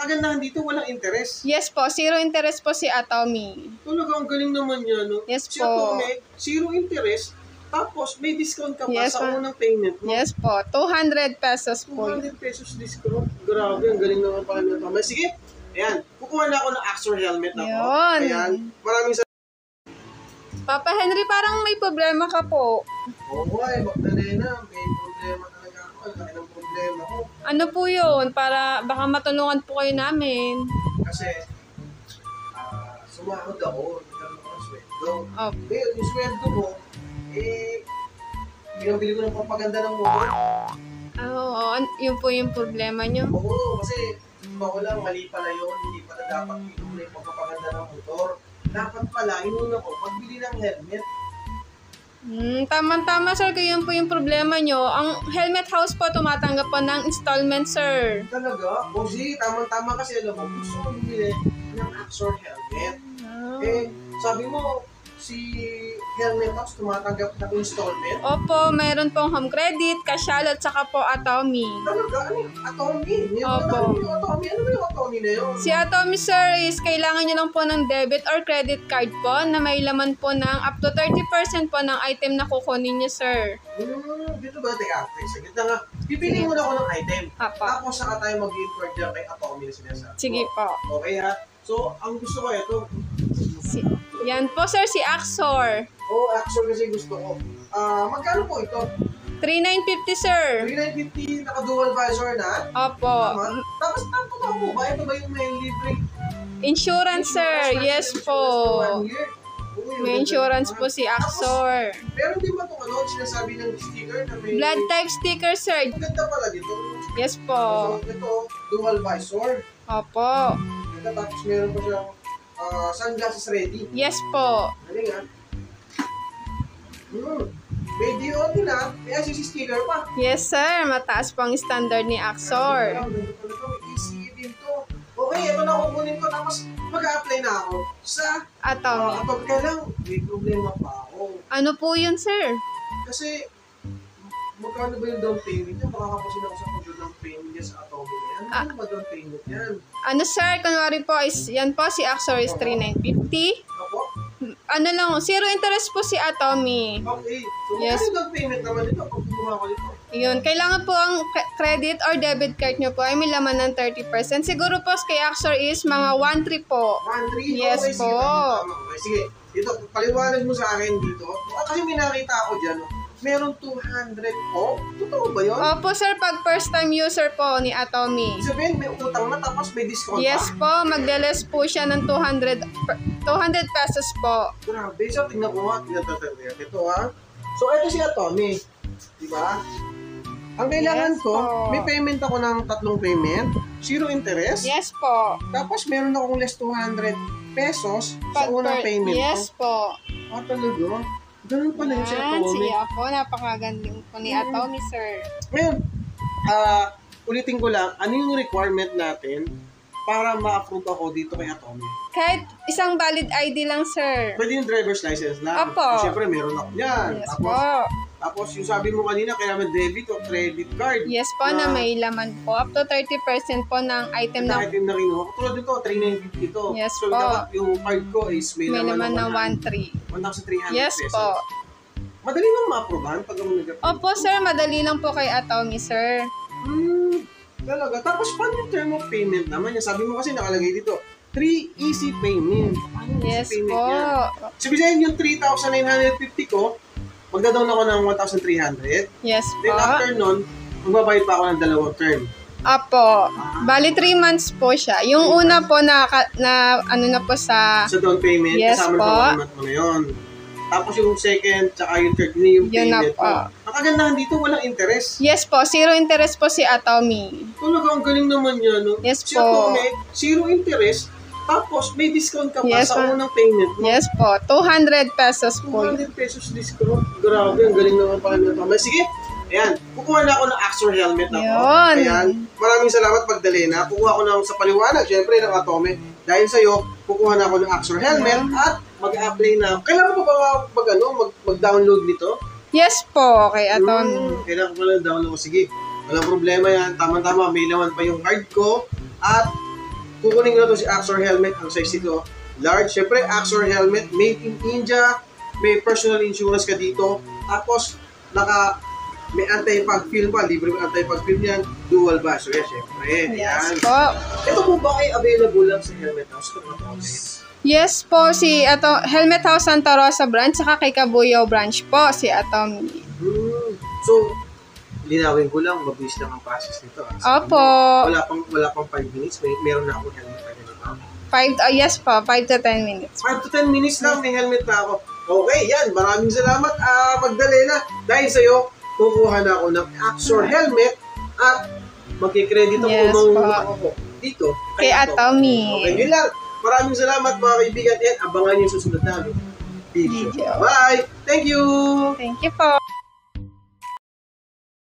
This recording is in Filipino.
kagandahan dito, walang interest. Yes po, zero interest po si Atomy. Talaga, ang galing naman yan, no? Yes Si po. Atome, zero interest, tapos may discount ka pa Yes, sa po. unang payment mo. Yes po, 200 pesos po. 200 pesos discount. Grabe, ang galing naman pala ng Atome. Sige, ayan, kukuha na ako ng Axor helmet ako. Yun. Ayan, maraming salamat. Papa Henry, parang may problema ka po. Oo, ay, Magdalena, may problema talaga ako. Ang laki ng problema ko. Ano po yun? Para baka matulungan po kayo namin. Kasi, sumahod ako, nagkaroon ako ng sweldo. Oh. Ngayon, yung sweldo ko, binabili ko ng papaganda ng motor. Oo, yun po yung problema nyo. Oo, kasi, ko lang, mali pala yun. Hindi pala dapat inuna yung pagpapaganda ng motor. Dapat pala, inuna ko, pagbili ng helmet. Tama-tama sir, kaya yun po yung problema nyo. Ang Helmet House po tumatanggap po ng installment, sir. Talaga? O sige, tama-tama kasi alam mo, gusto ko bumili ng Axor helmet. Sabi mo, si Helmet House tumatanggap ng installment? Opo, mayroon pong home credit, Cashal at saka po Atomy. Talaga? Ano yung Atomy? Opo. Ano yung Atomy? Ano ba yung Atomy na yun? Si Atomy sir is kailangan nyo lang po ng debit or credit card po na may laman po ng up to 30% po ng item na kukunin nyo, sir. Dito ba? Teka, saglit na nga. Pipili muna ako ng item. Apa. Tapos saka tayo mag-inquire dyan kay Atomy na sinasabi. Sige po. Okay ha? So, ang gusto ko ito. Yan po sir, si Axor. Axor kasi gusto ko. Magkano po ito? 3,950 sir. 3,950 naka-dual visor na? Opo. Tama? Tapos, totoo po ba? Ito ba yung may libre? Insurance sir, yes po. May insurance po si Axor. Pero di ba itong sinasabi ng sticker na may... Blood type sticker sir. Ang ganda pala dito. Yes po. So, ito, dual visor. Opo. Tapos meron pa siyang sunglasses ready. Yes po. Galing ha? May DOT na, may ICC sticker pa. Yes sir, mataas po ang standard ni Axor. May ECE din to. Okay, ito na kukunin ko. Tapos mag-a-apply na ako sa Atomy. Kailang may problema pa ako. Ano po yun sir? Kasi magkano ba yung down payment niya? Makakapasin ako sa pag-down payment niya sa Atomy na yan. Ano ba down payment yan? Ano sir, kunwari po is, yan po si Axor is 3,950. Ako? Ano lang, zero interest po si Atomy. Okay. So, Yes. ano yung down payment naman dito pag gumawa ko dito? Yun, kailangan po ang credit or debit card nyo po ay may laman ng 30%. Siguro po kay Axor is mga 1,3 po. 1,300? Yes Okay, po. sige, tama. Okay, sige. Dito, paliwanag mo sa akin dito. Kasi may nakita ako dyan. Meron 200 po. Totoo ba yun? Opo sir, pag first time user po ni Atomy. Sabihin, may utang na tapos may discount Yes pa? po, magde-less po siya ng 200 pesos po. Grabe. So, tingnan ko nga. Ito ha. So, ito si Atomy. Diba? Ang kailangan Yes ko, po. may payment ako ng 3 payment. Zero interest. Yes po. Tapos, meron akong less 200 pesos sa unang payment Yes po. ko. Talaga? Ganun pala yung si Yan, Atomy. siya po. Napakagandang po ni Atomy, sir. Ngayon, ulitin ko lang, ano yung requirement natin para ma-approve ako dito kay Atomy? Kahit isang valid ID lang, sir. Pwede yung driver's license lang. Opo. Siyempre, meron ako yan. Yes Tapos, po. tapos yung sabi mo kanina, kailangan debit o credit card. Yes po, na may laman po. Up to 30% po ng item Na na item na kinuha ko. Tulad nito, 3,950 to. Yes so, po. dapat yung card ko is may may laman ng 1,300 1,300. Yes pesos. po. Madali lang ma-approvehan pag ako nag-apply. Opo, sir. Madali lang po kay Atomy, sir. Talaga. Tapos, paano yung term of payment naman? Yan, sabi mo kasi nakalagay dito, 3 easy payment. Paano yung Yes easy payment po. yan? Sabihin yung 3,950 ko, magda-down ako ng 1,300. Yes Then po. after nun, magbabayad pa ako ng 2 term. Opo. Bali, 3 months po siya. Yung una po na ano na po sa... Sa down payment, Yes kasama po. na 1 month mo na yun. Tapos yung second, tsaka yung third, yung Yun na payment po. mo. Ang kagandahan dito, walang interest. Yes po, zero interest po si Atomy. Talaga, ang galing naman yan, no? Yes Si po. Atomy, zero interest, tapos may discount ka pa Yes sa po. unang payment mo. Yes po, 200 pesos po. 200 pesos discount. Grabe, ang galing naman pala ng Atomy. Sige, ayan, kukuha na ako ng Axor helmet ako. Yun. Ayan, maraming salamat Magdalena. Kukuha ko na sa paliwanag, syempre, ng Atomy. Dahil sa'yo, kukuha na ako ng Axor helmet at mag-a-apply na. Kailangan mo ba mag-download nito? Yes po, kay Atomy. Kailangan ko pala download ko. Sige, walang problema yan. Tama-tama, may laman pa yung card ko. At kukunin ko na to si Axor helmet. Ang size nito, large. Siyempre, Axor helmet, made in India. May personal insurance ka dito. Tapos, may anti-pag-film pa. Libre may anti-pag-film yan. Dual bash. So, yes, siyempre. Yes Yan. po. Ito po ba ay available lang sa Helmet House? Ito po. Yes po, si Helmet House Santa Rosa branch, saka kay Cabuyao branch po, si Atomy. So, linawin ko lang, mabilis lang ang process nito. Opo. Wala pang 5 minutes, meron na akong helmet na ganito. Yes po, 5 to 10 minutes. 5 to 10 minutes lang, may helmet na ako. Okay, yan. Maraming salamat, Magdalena. Dahil sa'yo, kukuha na ako ng Axor helmet at magkikredit ako Yes, ng po. ako dito. Kay Atomy. Okay, yun lang. Maraming salamat mga kaibigan and abangan niyo yung susunod namin video. Video. Bye! Thank you! Thank you po.